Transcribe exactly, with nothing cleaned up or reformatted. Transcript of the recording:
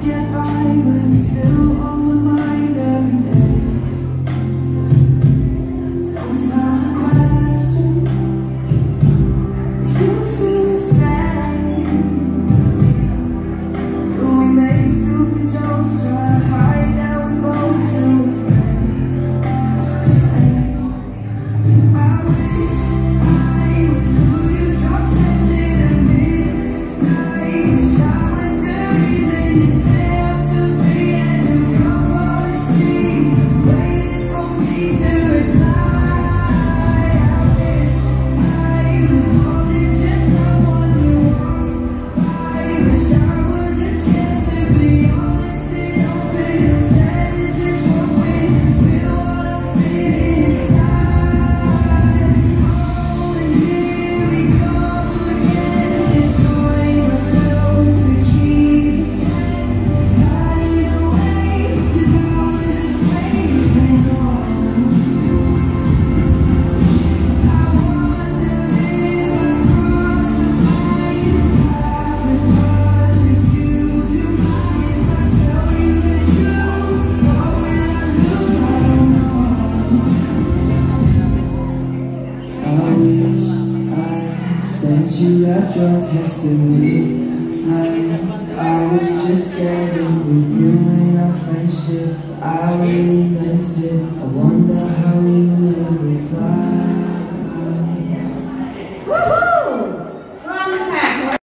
get by, but it's still on my mind every day. Sometimes I question if you feel the same. Do we make stupid jokes, try to hide that we both too afraid to say? I wish I was who you dropped texting at midnight. Wish I was the reason you stay up to three and you can't fall asleep, waiting for me to reply. I wish I was more than just someone you walk by. Wish I wasn't scared to be honest and open instead of just hoping you feel what I'm feeling inside. Oh, and here we go again, destroying ourselves to keep hiding away, 'cause I was afraid to say no. I wonder if I crossed your mind half as much as you do. If I tell you the truth, what will I lose? I don't know. I wish I sent you that drunk text at midnight. I was just scared of reviewing our friendship. I really meant it. I wonder how